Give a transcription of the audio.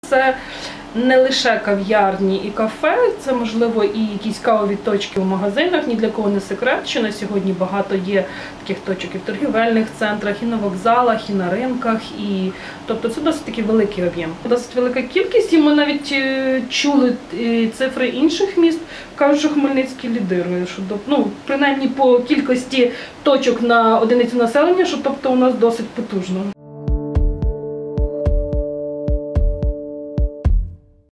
Це не лише кав'ярні і кафе, це, можливо, і якісь кавові точки у магазинах. Ні для кого не секрет, що на сьогодні багато є таких точок і в торгівельних центрах, і на вокзалах, і на ринках. Тобто це досить такий великий об'єм. Досить велика кількість, і ми навіть чули цифри інших міст, кажуть, що Хмельницький лідирує. Що, принаймні по кількості точок на одиницю населення, що тобто у нас досить потужно.